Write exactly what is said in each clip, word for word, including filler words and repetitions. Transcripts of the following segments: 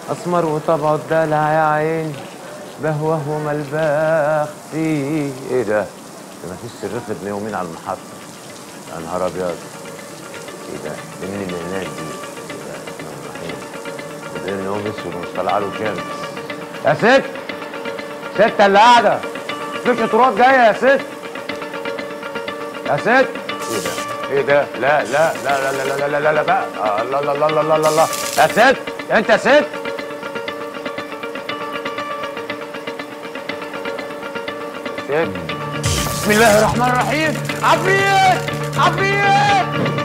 اسمر وطبعه الدلع يا عيني، بهوه ملبخ فيه. ايه ده؟ ده مفيش صريخ ابن يومين على المحطة. يا نهار ابيض. ايه ده؟ ده مين اللي هناك دي؟ ايه ده؟ احنا رايحين. ده يوم اسود ومش طالع له شمس. يا ست! ست اللي قاعدة! في تراب جاية يا ست! يا ست! ايه ده؟ ايه ده؟ لا لا لا لا لا لا لا لا لا بقى. آه الله الله الله الله الله الله. يا ست! انت يا ست! ست! بسم الله الرحمن الرحيم. عفريت! عفريت!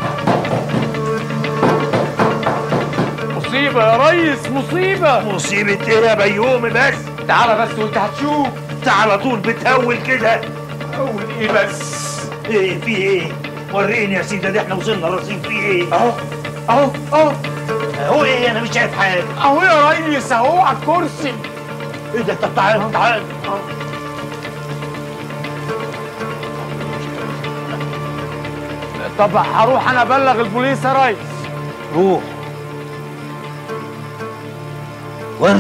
مصيبة يا ريس، مصيبة. مصيبة ايه يا بيومي بس؟ تعالى بس وانت هتشوف. انت على طول بتهول كده. اول ايه بس؟ ايه في ايه؟ وريني يا سيدي، ده احنا وصلنا رصيد فيه ايه؟ اهو اهو اهو اهو ايه؟ انا مش شايف حاجة. اهو يا ريس، اهو على الكرسي. ايه ده؟ طب تعال تعال. طب هروح انا ابلغ البوليس يا ريس. روح. ورد.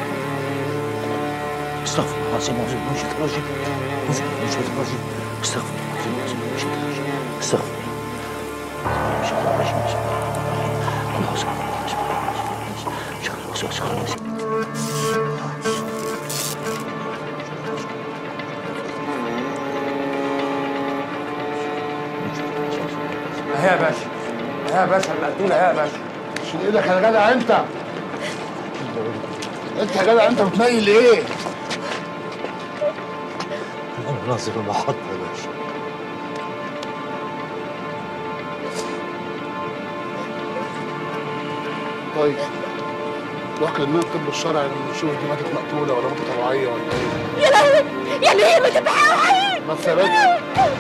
استغفر الله العظيم العظيم من الشيطان الرجيم. أعوذ بالله من الشيطان الرجيم. استغفر الله العظيم العظيم من الشيطان الرجيم. استغفر الله. من الشيطان الرجيم. بسم الله الرحمن الرحيم. اللهم صل على محمد. شر الوسواس الخناس. اهي يا باشا، اهي يا باشا المقتولة، اهي يا باشا. شيل ايدك يا جدع انت. انت يا جدع انت بتنيل ليه؟ انا ناظر المحطة يا باشا. طيب روح كلمنا الطب الشرعي لما نشوف دي ماتت مقتولة ولا ماتت طبيعية ولا ايه؟ يا لهوي، يعني هي ماتت بحقها. بس يا باشا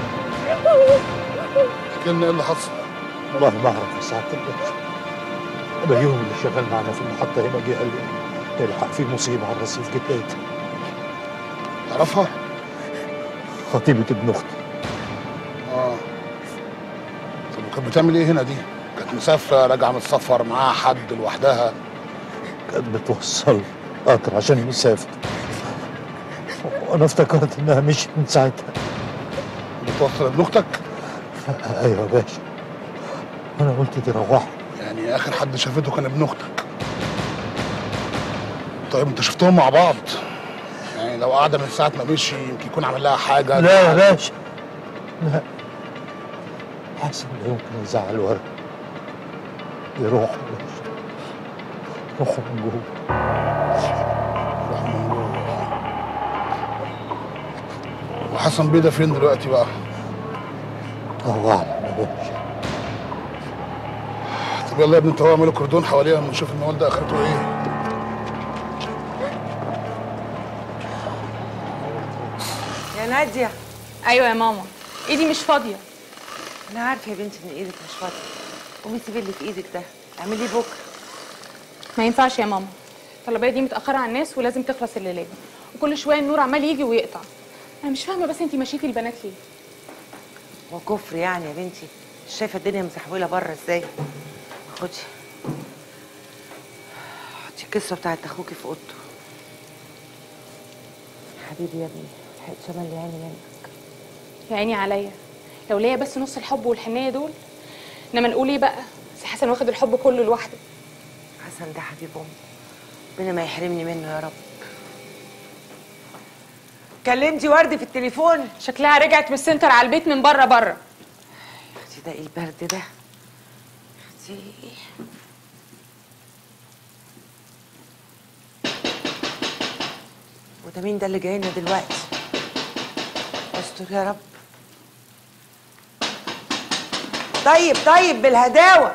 احكي لنا ايه اللي حصل؟ والله ما اعرف يا سعادة الباشا. بيومي اللي شغال معنا في المحطة هنا جه قال لي الحق في مصيبة على الرصيف. جيت لقيتها. تعرفها؟ خطيبة ابن اختي. اه. طب وكانت بتعمل ايه هنا دي؟ كانت مسافرة راجعة من السفر معاها حد لوحدها؟ كانت بتوصل قطر عشان نسافر، وانا افتكرت انها مشيت من ساعتها. بتوصل ابن اختك؟ ايوه يا باشا. انا قلت دي روحها. يعني اخر حد شافته كان ابن اختك. طيب انت شفتهم مع بعض؟ يعني لو قاعدة من ساعة ما مشي يمكن يكون عمل لها حاجة. لا يا باشا، لا. حسن لا يمكن يزعل ورا. يروح يا باشا، روحوا من جوه. روحوا من جوه. وحسن بيه ده فين دلوقتي بقى؟ الله اعلم يا باشا. طب يلا يا ابني انت هو اعملوا كردون حواليها ونشوف الموال ده اخرته ايه. يا نادية. ايوه يا ماما، ايدي مش فاضيه. انا عارفه يا بنتي ان ايدك مش فاضيه. قومي سيبي اللي في ايدك ده، اعمليه بكره. ما ينفعش يا ماما، الطلبيه دي متاخره على الناس ولازم تخلص الليله، وكل شويه النور عمال يجي ويقطع. انا مش فاهمه بس انتي مشيتي البنات ليه؟ هو كفر يعني يا بنتي؟ مش شايفه الدنيا مسحوله بره ازاي؟ خدي حطي الكسوه بتاعت اخوكي في اوضته. حبيبي يا ابني، لحقت شمال لي عيني منك. يا عيني عليا، لو ليا بس نص الحب والحنيه دول. انما نقول ايه بقى؟ سي حسن واخد الحب كله لوحده. حسن ده حبيب امي، ربنا ما يحرمني منه يا رب. كلمتي وردي في التليفون؟ شكلها رجعت من السنتر على البيت من بره بره. يا اختي ده ايه البرد ده؟ يا اختي وده مين ده اللي جاي لنا دلوقتي؟ استر يا رب. طيب طيب بالهداوه.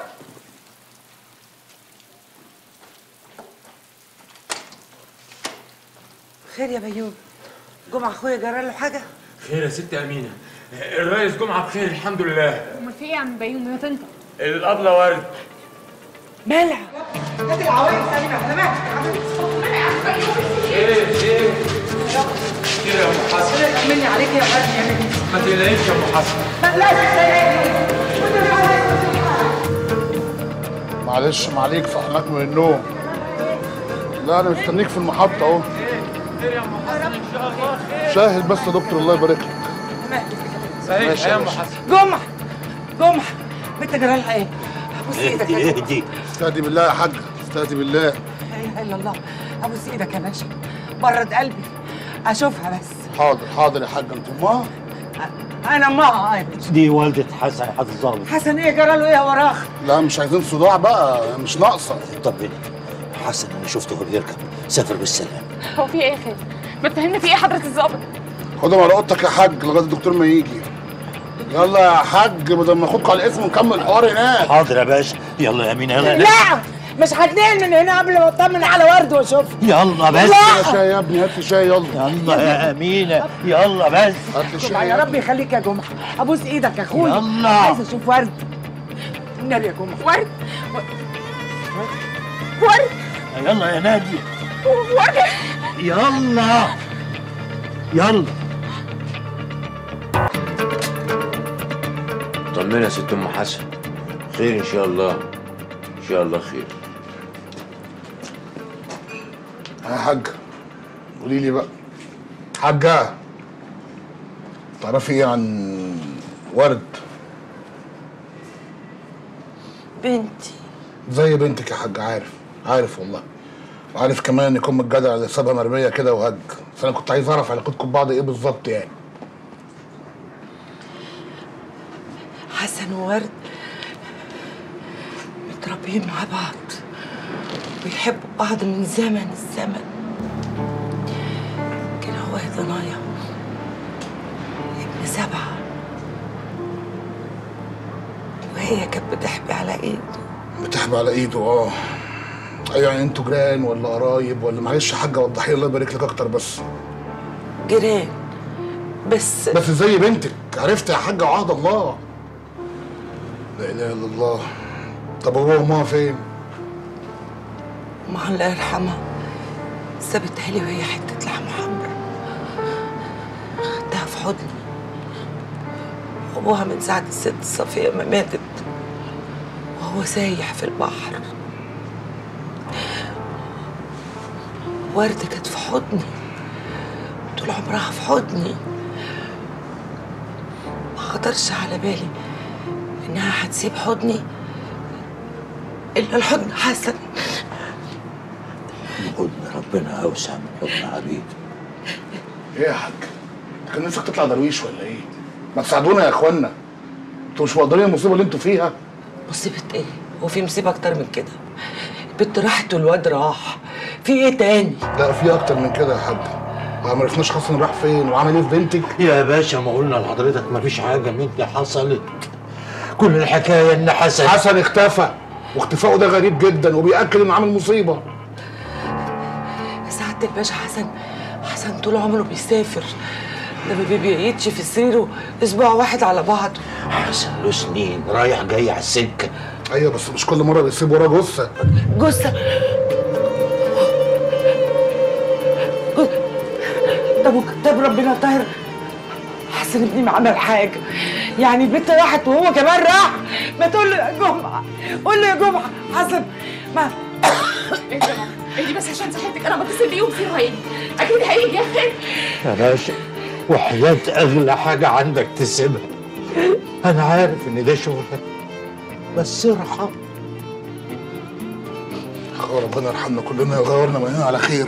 خير يا بيوم؟ جمعة اخويا جرى له حاجة؟ خير يا ست أمينة، الريس جمعة بخير الحمد لله. امال في ايه يا عم بيوم؟ ما تنطق. الأبلة ورد. مالها؟ هات العوايد سليمة، سلامات. ايه ايه؟ كده يا أم حسن. ربنا يطمني عليك يا ولد يا نبيل. ما تقلقيش يا أم حسن. ما تقلقش. معلش معليك صحناك من النوم. لا انا مستنيك في المحطه اهو. خير يا ام حسن ان شاء الله خير. شاهد بس يا دكتور الله يبارك لك. صحيح يا ام حسن. جمعه جمعه بنت جرالها ايه؟ ابوس ايدك يا جمعه. اهدي استهدي بالله يا حاج، استهدي بالله. لا اله الا الله، ابوس ايدك يا باشا، برد قلبي اشوفها بس. حاضر حاضر يا حاج. انت امها؟ انا امها. ايوه دي والدة حسن يا حضرة الظابط. حسن ايه جراله ايه يا وراخ؟ لا مش عايزين صداع بقى، مش ناقصه. طمني حسن انا شفته وهو بيركب سافر بالسلام. هو في ايه يا خالد؟ ما تفهمني في ايه حضرة الظابط؟ خدهم على اوضتك يا حاج لغايه الدكتور ما يجي. يلا يا حاج بدل ما اخدكم على الاسم ونكمل الحوار هناك. حاضر يا باشا. يلا يا امين يلا. لا مش هتنقل من هنا قبل ما اطمن على ورد واشوفها. يلا بس. هات لي شاي يا ابني، هات لي شاي يلا. يلا يا امينه يلا بس. هات لي جمعه شاي يا رب يخليك يا جمعه، ابوس ايدك يا اخويا. يلا. عايزه اشوف ورد النبي يا جمعه. ورد ورد يلا يا نادي. ورد يلا يلا. طمني يا ست ام حسن، خير ان شاء الله، ان شاء الله خير. يا حاج قولي لي بقى حاجه، تعرفي ايه عن ورد؟ بنتي زي بنتك يا حاج، عارف عارف والله، وعارف كمان انك ام الجدع اللي سابها مرميه كده وهج. بس انا كنت عايز اعرف علاقتكم ببعض ايه بالظبط يعني. حسن وورد متربيين مع بعض وبيحبوا بعض من زمن الزمن. كان هو يا ضنايا ابن سبعة وهي كانت بتحبي على ايده. بتحبي على ايده اه. ايوه يعني انتوا جيران ولا قرايب ولا؟ معلش يا حاجه وضحي لي الله يبارك لك اكتر. بس جيران بس بس زي بنتك، عرفت يا حاجه وعهد الله. لا اله الا الله. طب هو وامها فين؟ مع الله يرحمها سابتها لي وهي حته لحمه حمرا، خدتها في حضني. ابوها من ساعه الست صفيه ما ماتت وهو سايح في البحر. وردة كانت في حضني طول عمرها في حضني. ما خطرش على بالي انها هتسيب حضني الا الحضن حسن. حضن ربنا اوسع من حضن عبيد. ايه يا حاج؟ كان نفسك تطلع درويش ولا ايه؟ ما تساعدونا يا اخوانا، انتوا مش مقدرين المصيبه اللي انتوا فيها. مصيبه ايه؟ هو في مصيبه اكتر من كده؟ البنت راحت والواد راح، في ايه تاني؟ لا في اكتر من كده يا حاج. ما عرفناش حسن راح فين وعمل ايه في بنتك. يا باشا ما قلنا لحضرتك ما فيش حاجه من دي حصلت. كل الحكايه ان حسن حسن اختفى، واختفائه ده غريب جدا وبيأكد انه عامل مصيبه. سعادة الباشا حسن حسن طول عمره بيسافر، ده ما بيبيتش في سريره اسبوع واحد على بعضه. حسن له سنين رايح جاي على السكه. ايوه بس مش كل مره بيسيب وراه جثه. جثه؟ طب طب ربنا طاهر حسن ابني ما عمل حاجه، يعني البنت راحت وهو كمان راح؟ ما تقول له يا جمعه، قول له يا جمعه حسن ما اهدي يا ماما اهدي بس عشان صحتك، انا بتصل بيه ومصيره هيجي، اكيد هيجي يا خالد. يا باشا وحياة أغلى حاجة عندك تسيبها. أنا عارف إن ده شغلك بس ارحم. ربنا يرحمنا كلنا ويغيرنا من هنا على خير.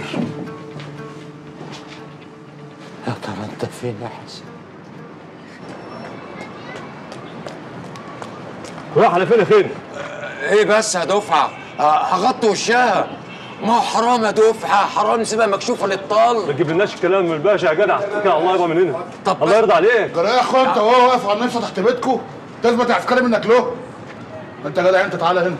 يا ترى أنت فين يا حسن؟ راح على فين يا خير؟ ايه بس يا دفعه؟ هغطي وشها. ما هو حرام يا دفعه، حرام نسيبها مكشوفه للطال. ما تجيبلناش الكلام من الباشا يا جدع، كده الله يرضى من هنا. طب الله يرضى عليك. جرى يا اخويا انت وهو واقف على النفس تحت بيتكم تثبت عسكري منك له؟ انت يا جدع انت تعالى هنا.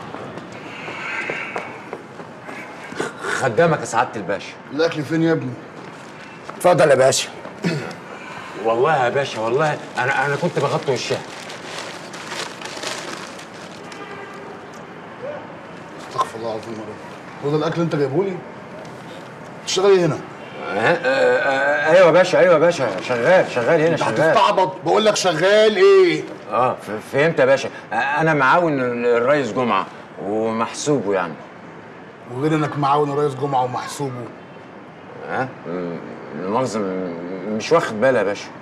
خدامك يا سعاده الباشا. الاكل فين يا ابني؟ اتفضل يا باشا. والله يا باشا والله انا انا كنت بغطي وشها. استغفر الله العظيم يا رب. هو ده الاكل انت جايبه لي؟ تشتغل ايه هنا؟ آه آه آه ايوه يا باشا، ايوه يا باشا، شغال شغال هنا شغال. هتستعبط، بقول لك شغال ايه؟ اه فهمت يا باشا، انا معاون الريس جمعه ومحسوبه يعني. وغير انك معاون رئيس جمعه ومحسوبه. ها؟ المؤاخذة مش واخد بالي يا باشا.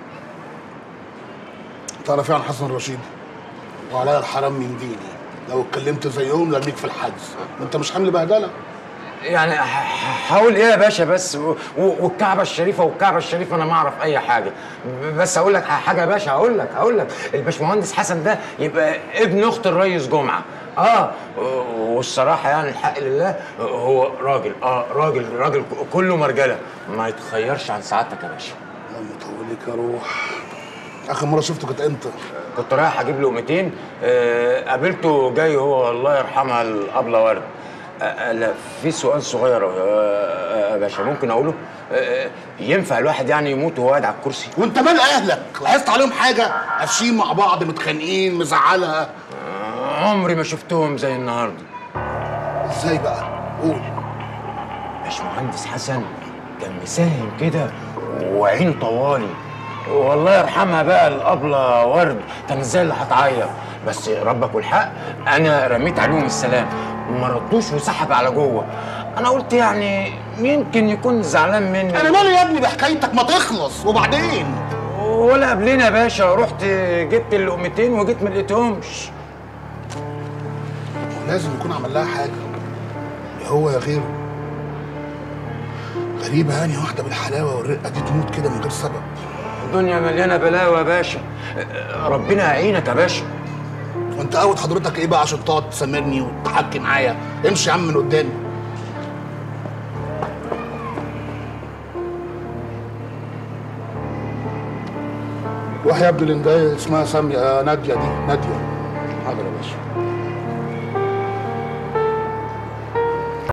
تعرف ايه عن حسن رشيد؟ وعليا الحرام من ديني، لو اتكلمت زيهم لارميك في الحجز، انت مش حمل بهدله. يعني هقول ايه يا باشا بس، والكعبه الشريفه والكعبه الشريفه انا ما اعرف اي حاجه، بس اقول لك حاجه يا باشا، هقول لك هقول لك الباشمهندس حسن ده يبقى ابن اخت الريس جمعه. اه والصراحه يعني الحق لله هو راجل، اه راجل راجل كله مرجله، ما يتخيرش عن سعادتك يا باشا. اللهم يطولك يا روح. اخر مره شفته كانت امتى؟ كنت رايح اجيب له مئتين، آه قابلته جاي هو الله يرحمها الابله ورد. آه لا في سؤال صغير يا باشا ممكن اقوله؟ آه ينفع الواحد يعني يموت وهو قاعد على الكرسي؟ وانت مال اهلك؟ لاحظت عليهم حاجه؟ قافشين مع بعض متخانقين مزعلها؟ آه عمري ما شفتهم زي النهارده. ازاي بقى؟ قول. باشمهندس حسن كان مساهم كده وعينه طوالي، والله يرحمها بقى الابله ورد كان زي اللي هتعيط، بس ربك والحق انا رميت عليهم السلام وما ردوش وسحب على جوه. انا قلت يعني يمكن يكون زعلان مني. انا مالي يا ابني بحكايتك، ما تخلص وبعدين. ولا قبلنا يا باشا، رحت جبت اللقمتين وجيت ما لقيتهمش. لازم يكون عمل لها حاجه، يا هو يا غيره. غريبه يعني واحده بالحلاوه والرقه دي تموت كده من غير سبب. الدنيا مليانه بلاوه يا باشا، ربنا يعينك يا باشا. وانت قاوت حضرتك ايه بقى عشان تقعد تسامرني وتحكي معايا؟ امشي يا عم من قدامي. روح يا ابني اللي اسمها ساميه، ناديه دي، ناديه. حاضر يا باشا.